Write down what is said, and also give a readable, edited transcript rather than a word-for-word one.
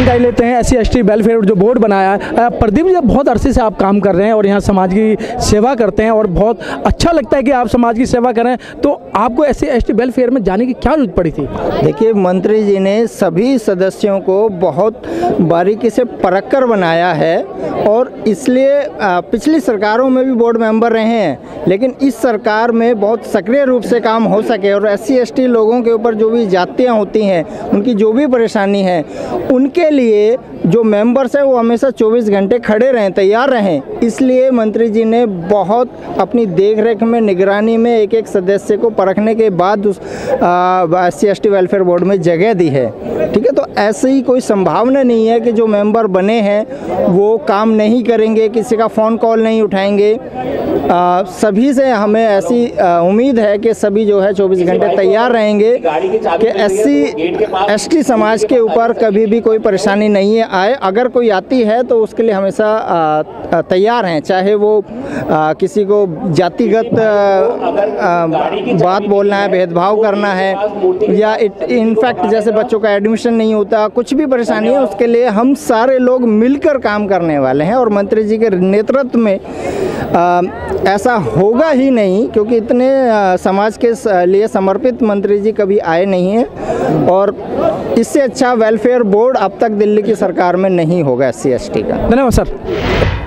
जानकारी लेते हैं। SC/ST वेलफेयर जो बोर्ड बनाया है, प्रदीप जी बहुत अरसे से आप काम कर रहे हैं और यहाँ समाज की सेवा करते हैं और बहुत अच्छा लगता है कि आप समाज की सेवा करें, तो आपको SC/ST वेलफेयर में जाने की क्या जरूरत पड़ी थी? देखिए, मंत्री जी ने सभी सदस्यों को बहुत बारीकी से परख कर बनाया है और इसलिए पिछली सरकारों में भी बोर्ड मेंबर रहे हैं, लेकिन इस सरकार में बहुत सक्रिय रूप से काम हो सके और SC/ST लोगों के ऊपर जो भी जातियाँ होती हैं, उनकी जो भी परेशानी है, उनके लिए जो मेंबर्स हैं वो हमेशा 24 घंटे खड़े रहें, तैयार रहें। इसलिए मंत्री जी ने बहुत अपनी देखरेख में, निगरानी में एक एक सदस्य को परखने के बाद उस SC/ST वेलफेयर बोर्ड में जगह दी है। ठीक है, तो ऐसी ही कोई संभावना नहीं है कि जो मेंबर बने हैं वो काम नहीं करेंगे, किसी का फ़ोन कॉल नहीं उठाएंगे। सभी से हमें ऐसी उम्मीद है कि सभी जो है 24 घंटे तैयार रहेंगे कि SC/ST समाज के ऊपर कभी भी कोई परेशानी नहीं आए। अगर कोई आती है तो उसके लिए हमेशा तैयार हैं, चाहे वो किसी को जातिगत बात बोलना है, भेदभाव करना है, या इनफैक्ट जैसे बच्चों का एडमिशन नहीं होता, कुछ भी परेशानी है, उसके लिए हम सारे लोग मिलकर काम करने वाले हैं। और मंत्री जी के नेतृत्व में ऐसा होगा ही नहीं, क्योंकि इतने समाज के लिए समर्पित मंत्री जी कभी आए नहीं हैं और इससे अच्छा वेलफेयर बोर्ड अब तक दिल्ली की सरकार में नहीं होगा SC/ST का। धन्यवाद सर।